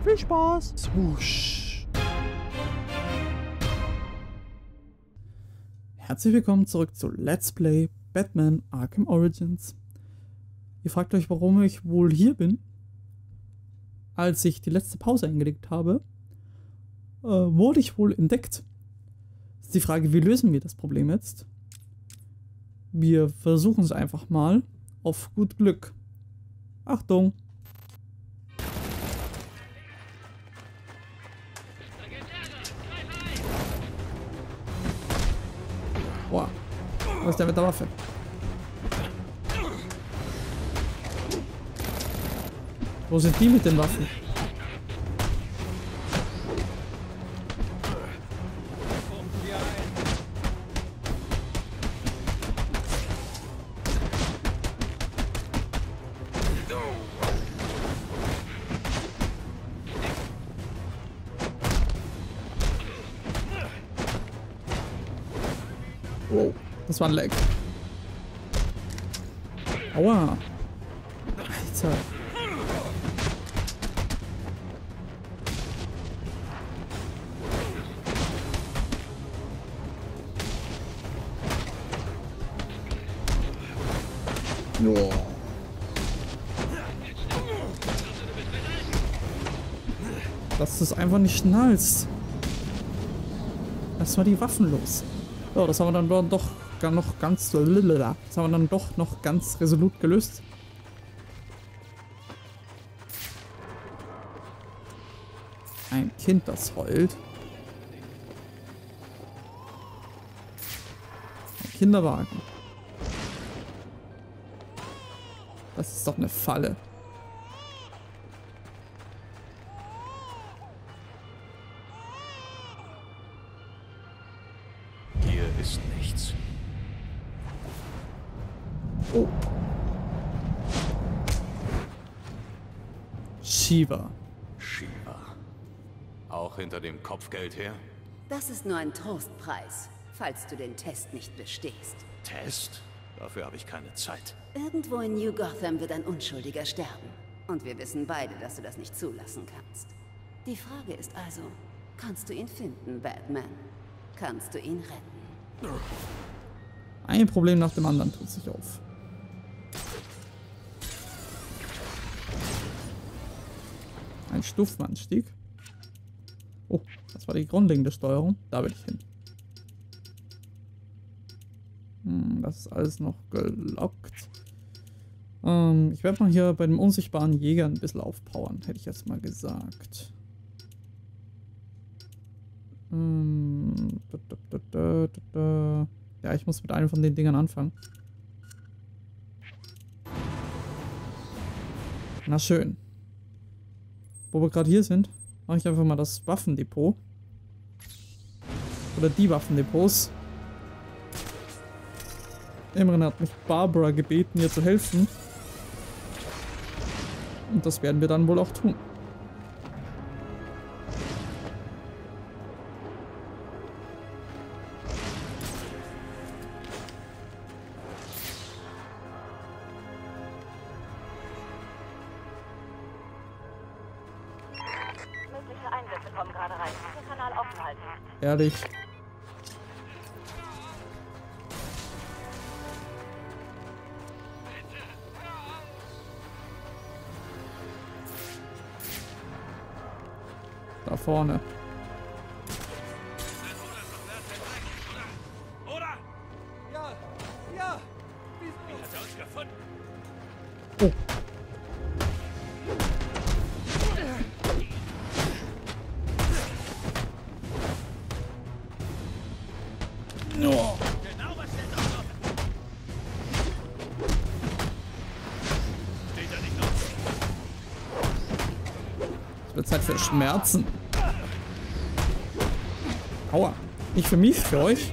Viel Spaß! Swoosh! Herzlich willkommen zurück zu Let's Play Batman Arkham Origins. Ihr fragt euch, warum ich wohl hier bin. Als ich die letzte Pause eingelegt habe, wurde ich wohl entdeckt. Ist die Frage, wie lösen wir das Problem jetzt? Wir versuchen es einfach mal auf gut Glück. Achtung! Boah, was ist der mit der Waffe? Wo sind die mit den Waffen? Oh, das war ein Lag. Aua. Alter. Joa. Dass du es einfach nicht schnallst. Lass mal die Waffen los. So, das haben wir dann doch noch ganz... Das haben wir dann doch noch ganz resolut gelöst. Ein Kind, das heult. Ein Kinderwagen. Das ist doch eine Falle. Hier ist nichts. Oh. Shiva. Shiva. Auch hinter dem Kopfgeld her? Das ist nur ein Trostpreis, falls du den Test nicht bestehst. Test? Dafür habe ich keine Zeit. Irgendwo in New Gotham wird ein Unschuldiger sterben. Und wir wissen beide, dass du das nicht zulassen kannst. Die Frage ist also, kannst du ihn finden, Batman? Kannst du ihn retten? Ein Problem nach dem anderen tut sich auf. Ein Stufenanstieg. Oh, das war die grundlegende Steuerung. Da will ich hin. Das ist alles noch gelockt. Ich werde mal hier bei dem unsichtbaren Jäger ein bisschen aufpowern, hätte ich jetzt mal gesagt. Ja, ich muss mit einem von den Dingern anfangen. Na schön. Wo wir gerade hier sind, mache ich einfach mal das Waffendepot. Oder die Waffendepots. Immerhin hat mich Barbara gebeten, ihr zu helfen. Und das werden wir dann wohl auch tun. Mögliche Einsätze kommen gerade rein. Den Kanal offen halten. Ehrlich. Da vorne. Oder? Ja, ja. Wie hat er uns gefunden? Oh. Oh. Genau, was steht da drauf? Steht da nicht noch? Es wird Zeit für Schmerzen. Aua. Nicht für mich, für euch.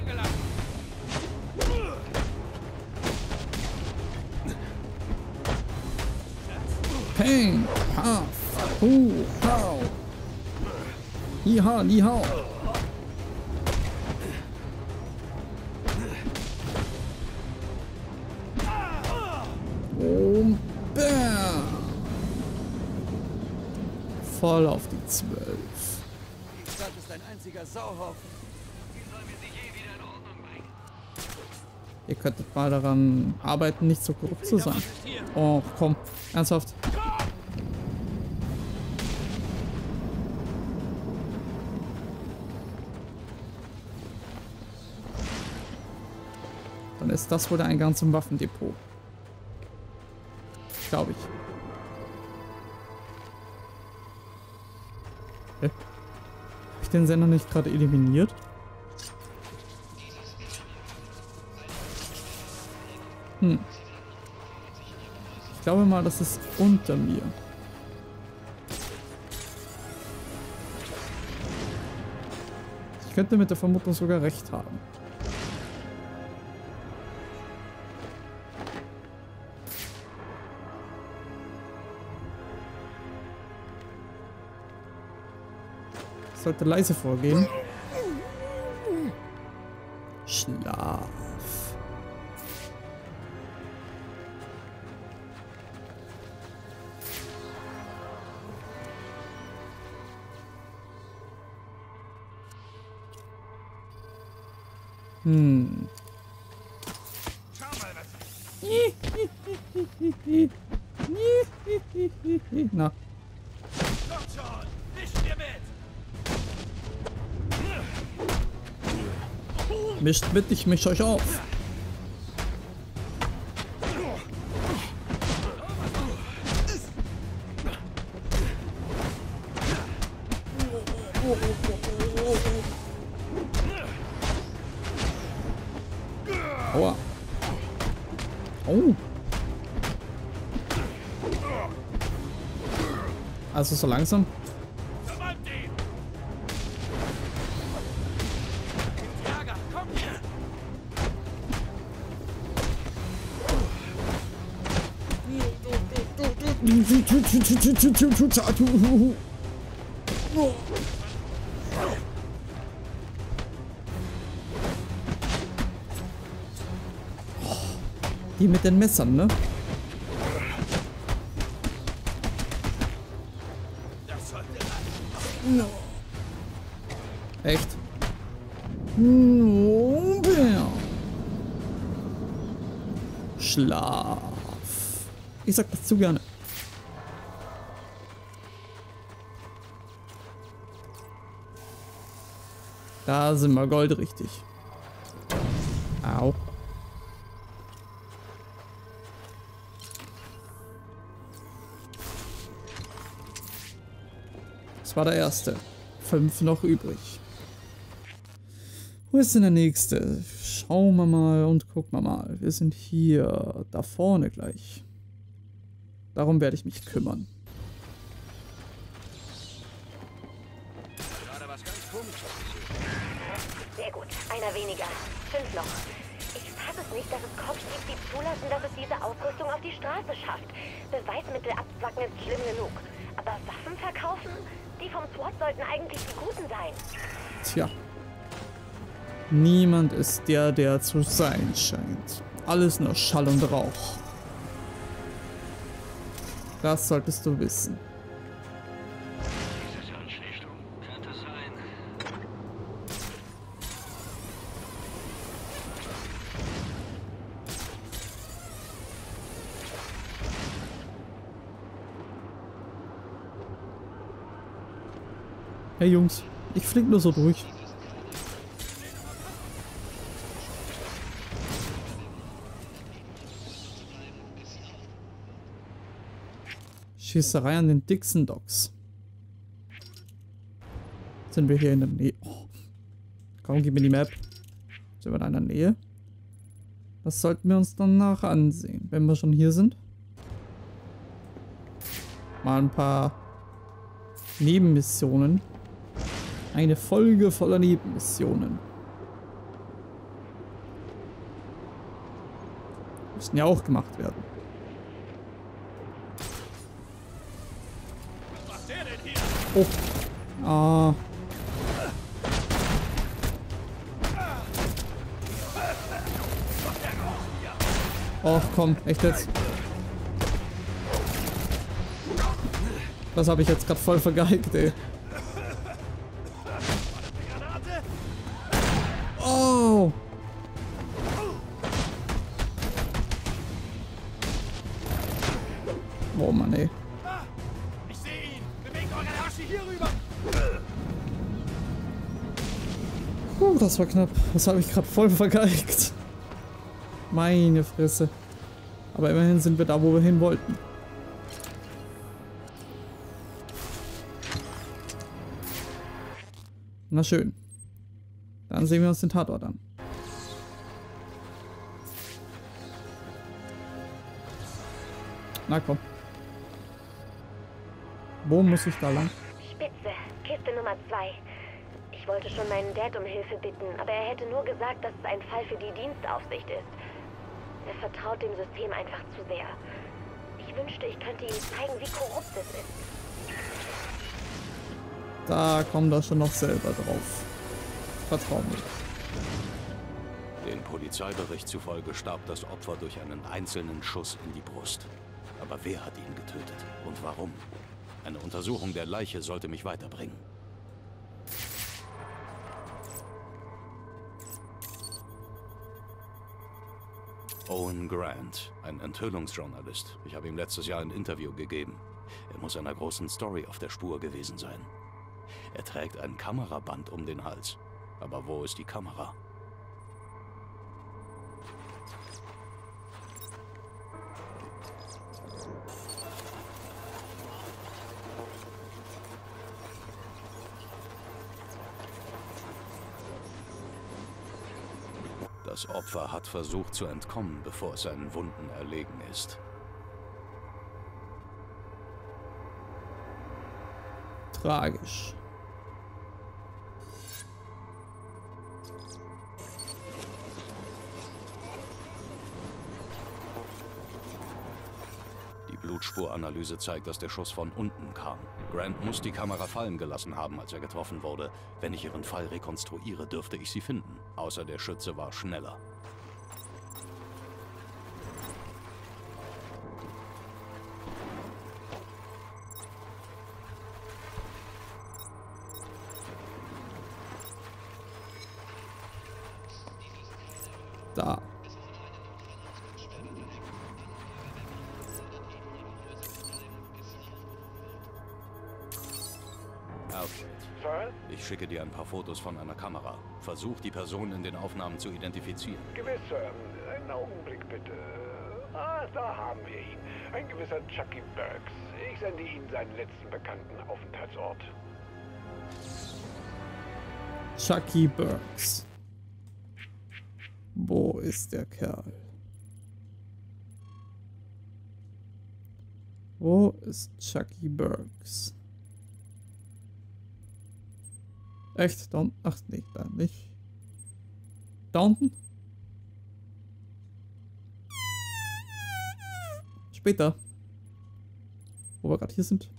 Peng. Ha. Hu. Hau. Hiha, ni hau. Und bam. voll auf die 12. Die Stadt ist ein einziger Sauhaufen. Ihr könntet mal daran arbeiten, nicht so korrupt zu sein. Oh, komm. Ernsthaft. Dann ist das wohl der Eingang zum Waffendepot. Glaube ich. Habe ich den Sender nicht gerade eliminiert? Ich glaube mal, das ist unter mir. Ich könnte mit der Vermutung sogar recht haben. Ich sollte leise vorgehen. Schlaf. Na. Mischt mit, ich misch euch auf. Aua. Oh. Also so langsam. Die mit den Messern, ne? Echt? Schlaf. Ich sag das zu gerne. Da sind wir goldrichtig. Au. Das war der erste. 5 noch übrig. Wo ist denn der nächste? Schauen wir mal und gucken wir mal. Wir sind hier da vorne gleich. Darum werde ich mich kümmern. Sehr gut, einer weniger. 5 noch. Ich fasse es nicht, dass es Cops gibt, die zulassen, dass es diese Ausrüstung auf die Straße schafft. Beweismittel abzwacken ist schlimm genug. Aber Waffen verkaufen? Die vom SWAT sollten eigentlich die Guten sein. Tja. Niemand ist der, der zu sein scheint. Alles nur Schall und Rauch. Das solltest du wissen. Diese Anschlichtung könnte sein. Hey Jungs, ich flieg nur so durch. Schießerei an den Dixon Docks. Sind wir hier in der Nähe? Oh. Komm, gib mir die Map. Sind wir da in der Nähe? Das sollten wir uns dann nachher ansehen, wenn wir schon hier sind. Mal ein paar Nebenmissionen. Eine Folge voller Nebenmissionen. Müssen ja auch gemacht werden. Oh. Ah. Och komm, echt jetzt. Das habe ich jetzt gerade voll vergeigt, ey. Oh! Oh Mann, ey. Ich sehe ihn! Bewegt eure Herrscher hier rüber! Das war knapp. Das habe ich gerade voll vergeigt. Meine Fresse. Aber immerhin sind wir da, wo wir hin wollten. Na schön. Dann sehen wir uns den Tatort an. Na komm. Wo muss ich da lang? Spitze, Kiste Nummer 2. Ich wollte schon meinen Dad um Hilfe bitten, aber er hätte nur gesagt, dass es ein Fall für die Dienstaufsicht ist. Er vertraut dem System einfach zu sehr. Ich wünschte, ich könnte ihm zeigen, wie korrupt es ist. Da kommt er schon noch selber drauf. Vertrau mir. Dem Polizeibericht zufolge starb das Opfer durch einen einzelnen Schuss in die Brust. Aber wer hat ihn getötet und warum? Eine Untersuchung der Leiche sollte mich weiterbringen. Owen Grant, ein Enthüllungsjournalist. Ich habe ihm letztes Jahr ein Interview gegeben. Er muss einer großen Story auf der Spur gewesen sein. Er trägt ein Kameraband um den Hals. Aber wo ist die Kamera? Das Opfer hat versucht zu entkommen, bevor es seinen Wunden erlegen ist. Tragisch. Die Blutspuranalyse zeigt, dass der Schuss von unten kam. Grant muss die Kamera fallen gelassen haben, als er getroffen wurde. Wenn ich ihren Fall rekonstruiere, dürfte ich sie finden. Außer der Schütze war schneller. Da. Alfred, ich schicke dir ein paar Fotos von einer Kamera. Versuch, die Person in den Aufnahmen zu identifizieren. Gewiss, Sir. Einen Augenblick bitte. Ah, da haben wir ihn. Ein gewisser Chucky Burks. Ich sende Ihnen seinen letzten bekannten Aufenthaltsort. Chucky Burks. Wo ist der Kerl? Wo ist Chucky Burks? Echt? Da unten? Ach nee, da nicht. Da unten? Später. Wo wir gerade hier sind.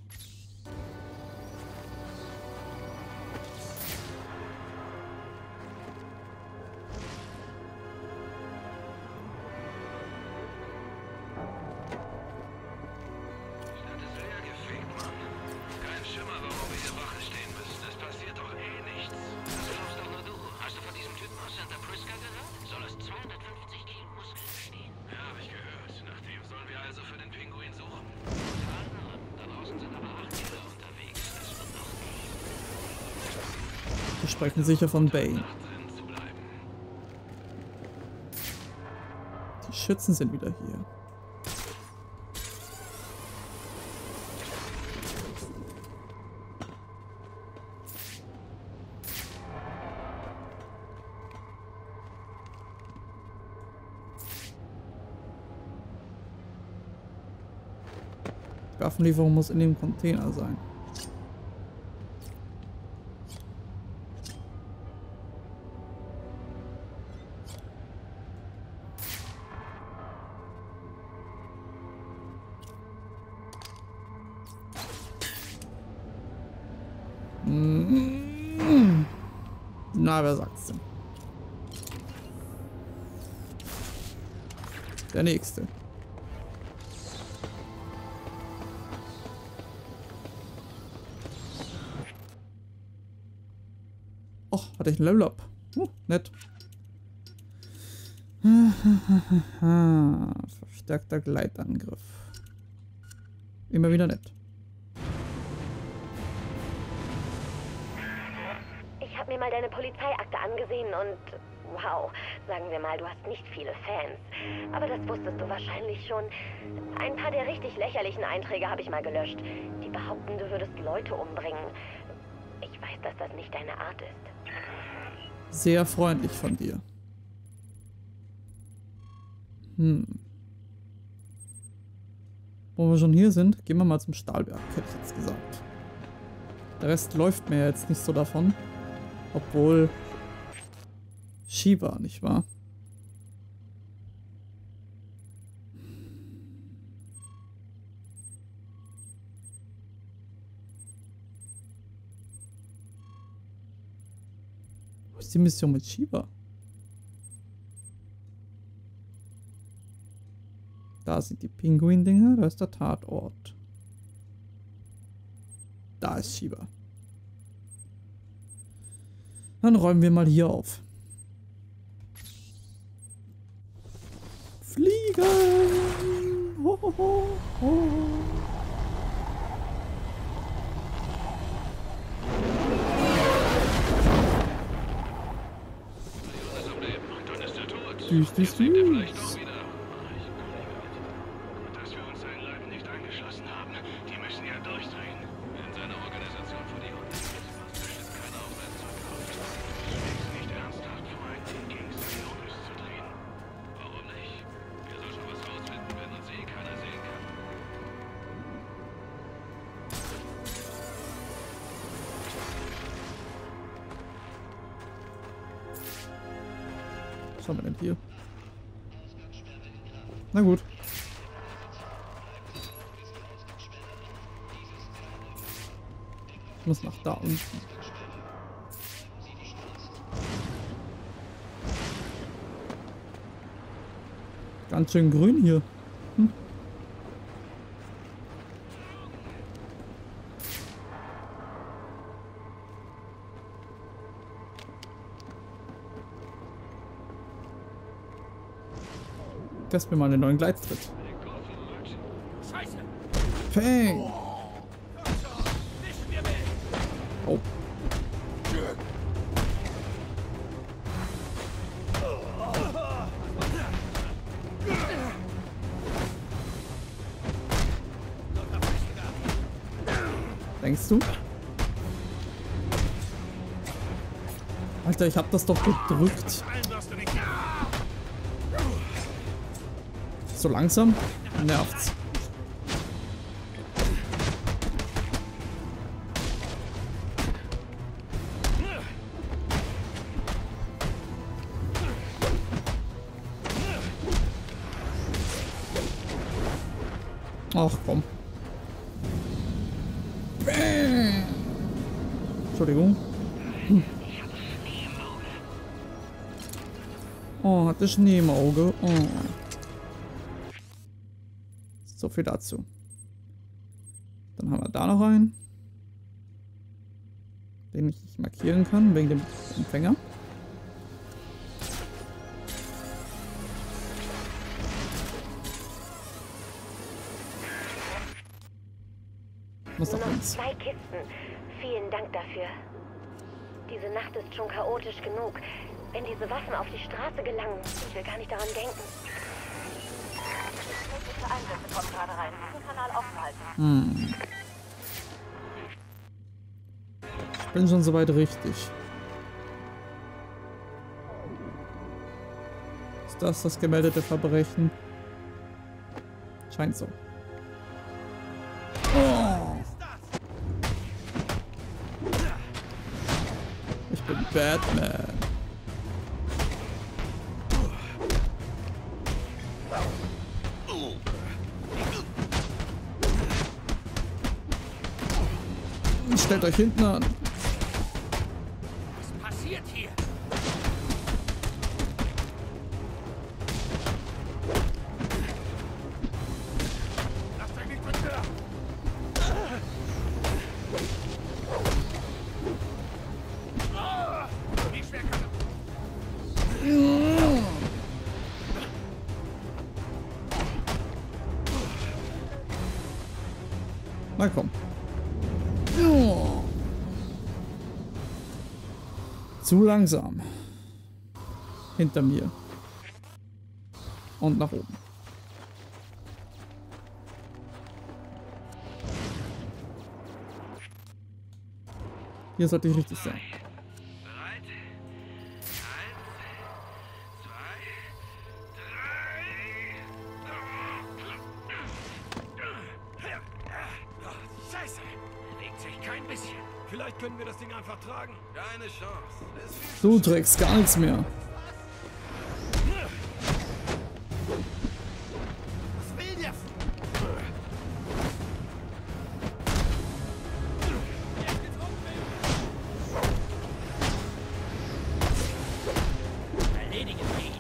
Die sprechen sicher von Bane. Die Schützen sind wieder hier. Die Waffenlieferung muss in dem Container sein. Na, wer sagt's denn? Der nächste. Hatte ich ein Level Up. Nett. Verstärkter Gleitangriff. Immer wieder nett. Ich habe mir mal deine Polizeiakte angesehen und wow, sagen wir mal, du hast nicht viele Fans. Aber das wusstest du wahrscheinlich schon. Ein paar der richtig lächerlichen Einträge habe ich mal gelöscht. Die behaupten, du würdest Leute umbringen. Ich weiß, dass das nicht deine Art ist. Sehr freundlich von dir. Wo wir schon hier sind, gehen wir mal zum Stahlwerk, hätte ich jetzt gesagt. Der Rest läuft mir jetzt nicht so davon. Obwohl Shiva, nicht wahr? Wo ist die Mission mit Shiva? Da sind die Pinguin-Dinger, da ist der Tatort. Da ist Shiva. Dann räumen wir mal hier auf. Fliegen! Ho, ho, ho, ho. Süß, süß, süß. Was haben wir denn hier? Na gut. Ich muss nach da unten. Ganz schön grün hier. Test mir mal einen neuen Gleittritt. Peng! Oh. Denkst du? Alter, ich hab das doch gedrückt. So langsam nervt's. Ach komm. Bäh. Entschuldigung. Oh, hat das Schnee im Auge. Oh. So viel dazu. Dann haben wir da noch einen, den ich nicht markieren kann, wegen dem Empfänger. Muss Nur noch noch eins. 2 Kisten. Vielen Dank dafür. Diese Nacht ist schon chaotisch genug. Wenn diese Waffen auf die Straße gelangen, ich will gar nicht daran denken. Einsätze kommen gerade rein. Den Kanal offen halten. Ich bin schon soweit richtig. Ist das gemeldete Verbrechen? Scheint so. Oh. Ich bin Batman. Stellt euch hinten an. Was passiert hier? Lasst euch nicht betören! Na komm. Oh. Zu langsam. Hinter mir. Und nach oben. Hier sollte ich richtig sein. Bereit? 1, 2, 3. Scheiße! Bewegt sich kein bisschen. Vielleicht können wir das Ding einfach tragen. Keine Chance. Es ist Du trägst gar nichts mehr. Was will der? Erledigen wir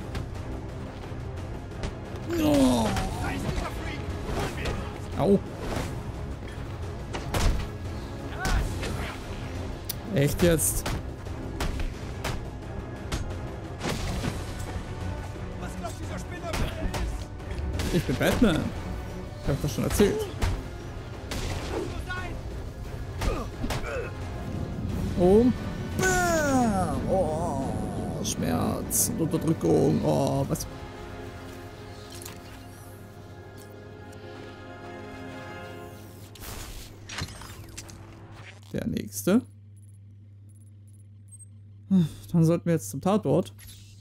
ihn. Oh. Da ist dieser Freak. Holen wir ihn. Au. Echt jetzt? Was glaubt dieser Spinner, wer er ist? Ich bin Batman. Ich hab das schon erzählt. Und bam! Oh, Schmerz und Unterdrückung. Oh, was? Der nächste. Dann sollten wir jetzt zum Tatort.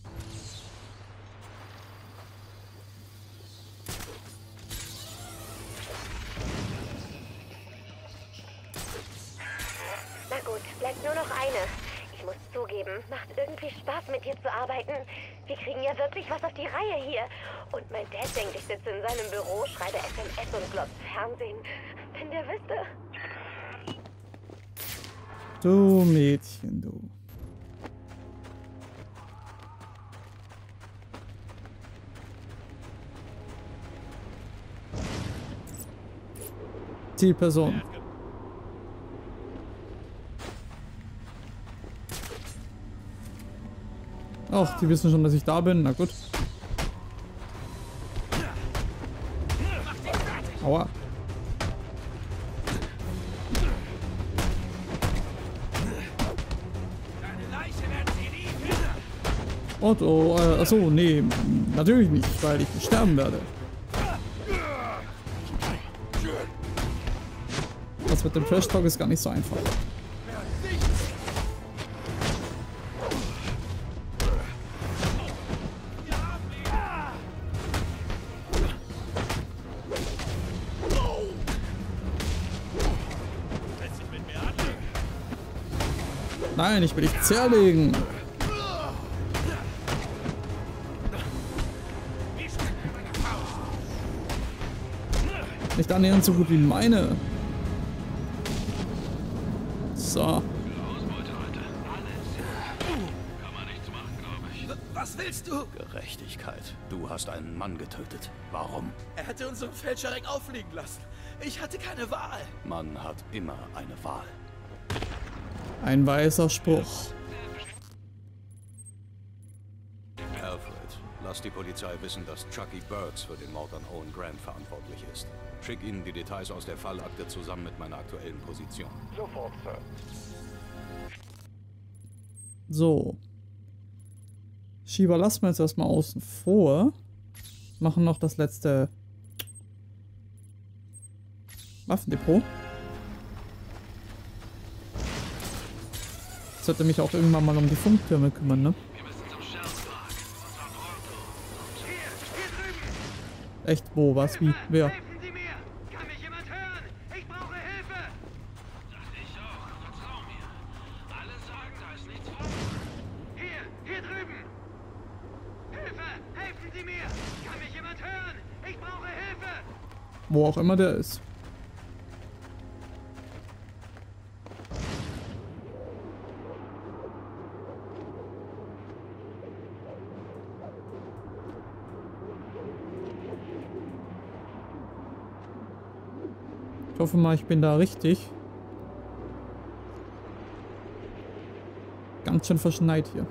Na gut, bleibt nur noch eine. Ich muss zugeben, macht irgendwie Spaß, mit dir zu arbeiten. Wir kriegen ja wirklich was auf die Reihe hier. Und mein Dad denkt, ich sitze in seinem Büro, schreibe SMS und glotze Fernsehen. Wenn der wüsste. Du Mädchen, du. Zielperson. Ach, die wissen schon, dass ich da bin. Na gut. Aua. Und oh, achso, nee, natürlich nicht, weil ich sterben werde. Das mit dem Trash Talk ist gar nicht so einfach. Nein, ich will dich zerlegen. Nicht annähernd so gut wie meine. So. Was willst du? Gerechtigkeit. Du hast einen Mann getötet. Warum? Er hätte unseren Fälscherring auffliegen lassen. Ich hatte keine Wahl. Man hat immer eine Wahl. Ein weißer Spruch. Alfred, lass die Polizei wissen, dass Chucky Burks für den Mord an Owen Grant verantwortlich ist. Schick ihnen die Details aus der Fallakte zusammen mit meiner aktuellen Position. Sofort, Sir. So. Shiva lassen wir jetzt erstmal außen vor. Machen noch das letzte Waffendepot. Ich sollte mich auch irgendwann mal um die Funktürme kümmern, ne? Wir müssen zum Shellspark. Echt, wo, was, wie, wer? Helfen Sie mir! Kann mich jemand hören? Ich brauche Hilfe! Dachte ich auch. Vertrau mir. Alle sagen, da ist nichts vor. Hier drüben! Hilfe! Helfen Sie mir! Kann mich jemand hören? Ich brauche Hilfe! Wo auch immer der ist. Ich hoffe mal, ich bin da richtig. Ganz schön verschneit hier.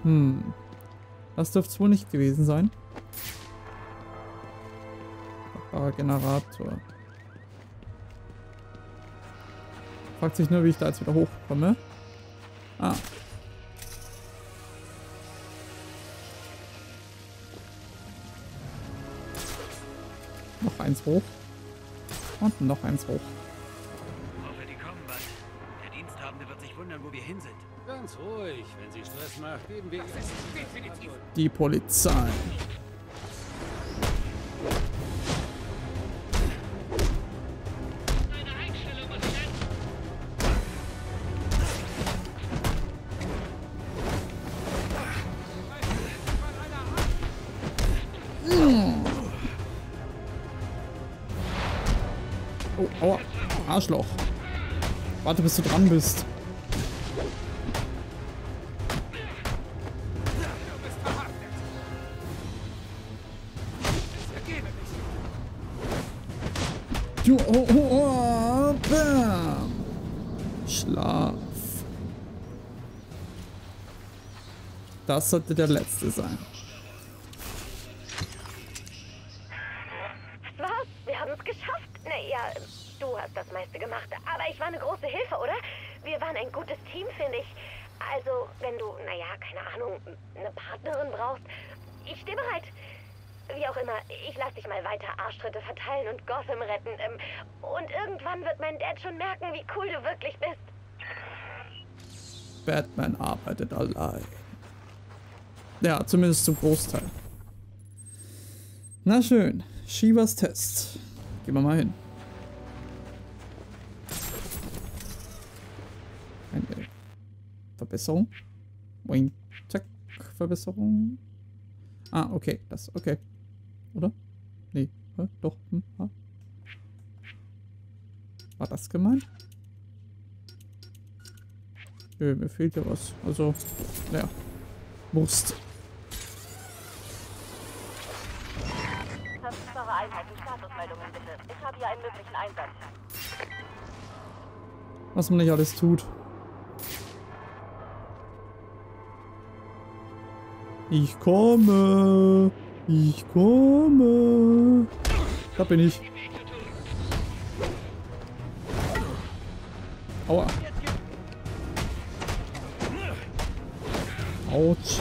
Das dürfte es wohl nicht gewesen sein. Generator. Fragt sich nur, wie ich da jetzt wieder hochkomme. Ah. Noch eins hoch. Und noch eins hoch. Hoffe, die kommen bald. Der Diensthabende wird sich wundern, wo wir hin sind. Ganz ruhig. Wenn sie Stress macht, geben wir ihr definitiv. Die Polizei. Oh, aua. Arschloch. Warte, bis du dran bist. Oh, bam. Schlaf. Das sollte der letzte sein. Was? Wir haben es geschafft. Naja, du hast das meiste gemacht. Aber ich war eine große Hilfe, oder? Wir waren ein gutes Team, finde ich. Also, wenn du, naja, keine Ahnung, eine Partnerin brauchst, ich stehe bereit. Wie auch immer, ich lass dich mal weiter Arschtritte verteilen und Gotham retten. Und irgendwann wird mein Dad schon merken, wie cool du wirklich bist. Batman arbeitet allein. Ja, zumindest zum Großteil. Na schön. Shivas Test. Gehen wir mal hin. Eine Verbesserung. Wing, zack, Verbesserung. Ah, okay, das, okay. Oder? Nee, doch. War das gemeint? Mir fehlt ja was. Also, ja. Wurst. Verfügbare Einheiten, Statusmeldungen bitte. Ich habe hier einen möglichen Einsatz. Was man nicht alles tut. Ich komme. Ich komme. Da bin ich. Aua. Autsch.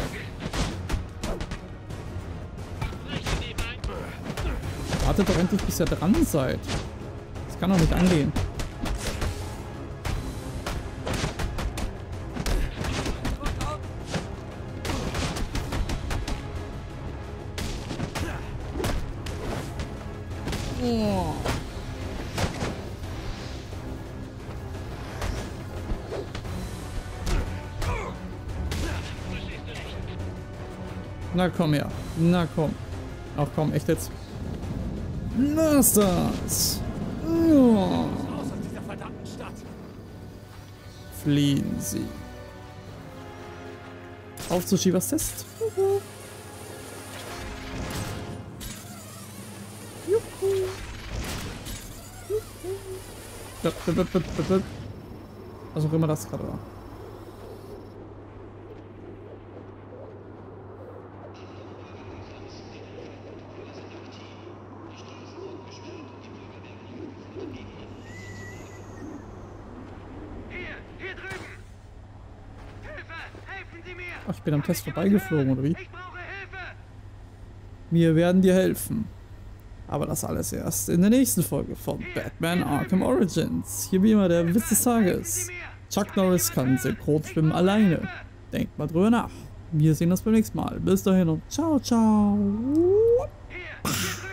Wartet doch endlich, bis ihr dran seid. Das kann doch nicht angehen. Oh. Na komm her. Na komm. Ach komm, echt jetzt. Lass das. Oh. Fliehen Sie. Auf zu Shivas Test. Was auch immer das gerade war. Hier drüben! Hilfe! Helfen Sie mir! Ach, ich bin am Test vorbeigeflogen, oder wie? Ich brauche Hilfe! Wir werden dir helfen. Aber das alles erst in der nächsten Folge von Batman Arkham Origins. Hier wie immer der Witz des Tages. Chuck Norris kann synchron schwimmen alleine. Denkt mal drüber nach. Wir sehen uns beim nächsten Mal. Bis dahin und ciao, ciao. Hier drüben!